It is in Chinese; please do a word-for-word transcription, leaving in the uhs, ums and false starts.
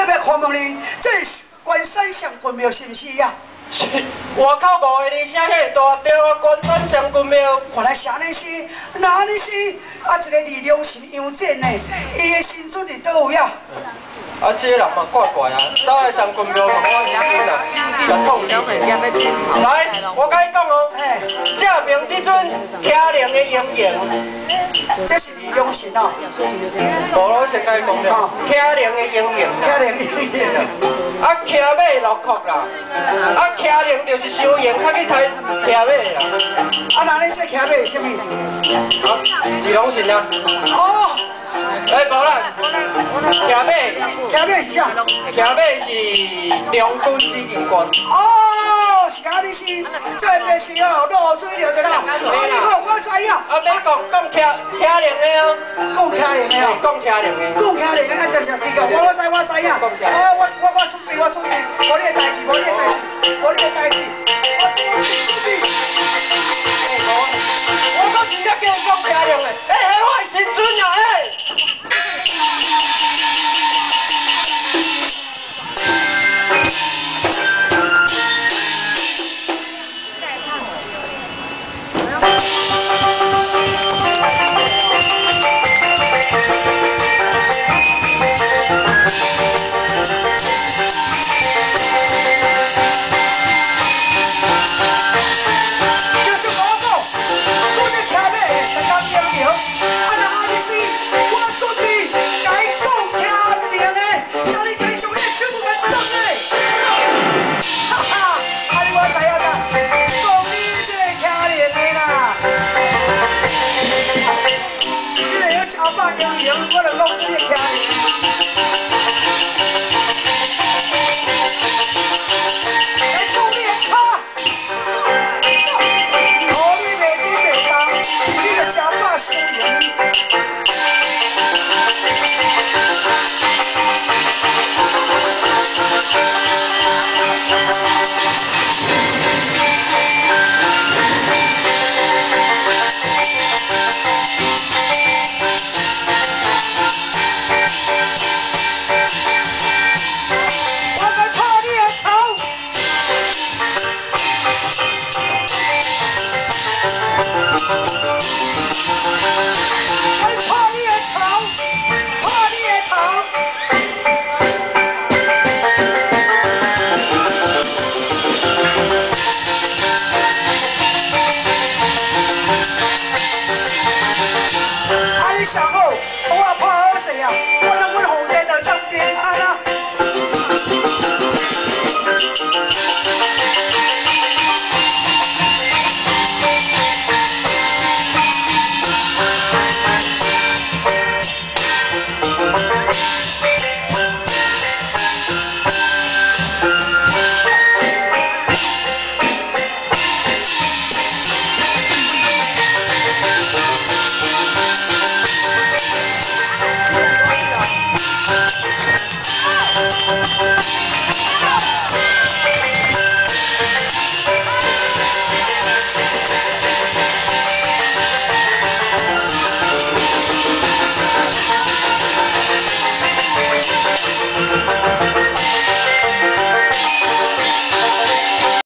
要不要看问你？这是关山上君庙是毋是呀？ 是外口五个二声，迄个大庙啊，关山上君庙。 原来是安尼是，那安尼是啊，一个李良神杨戬呢，伊的新村伫倒位啊？ 啊，这个人嘛怪怪啊，走来上君庙问我新村啊，甲创意。来，我甲你讲哦， 哎， 这边这尊天灵的阴影， 这是李良神哦。 无咯，先甲你讲了，天灵的阴影。 天灵阴影啊！ 啊，骑马落酷啦，啊，骑灵就是修行，较去抬骑马啦。 啊，那你这骑马是啥物？ 啊，李良神啊。 哦。 哎，无啦，骑马， 骑马是啥？ 骑马是两军之警官。 哦，是安尼是，这就是哦，落水了的啦。啊，你好，我知影。 啊，要讲讲骑骑灵的哦， 讲骑灵的哦， 讲骑灵的， 讲骑灵的，啊，就是你讲，我我知我知影。啊，我我我准备，我准备，无你的代志，无你的代志，无你的代志，我准备准备。 哎，我我搁真正叫你讲骑灵的，哎，迄我是新孙啊，哎。 我就弄这个听。来讲你的脚，靠你袂顶袂当，你就吃饱心灵。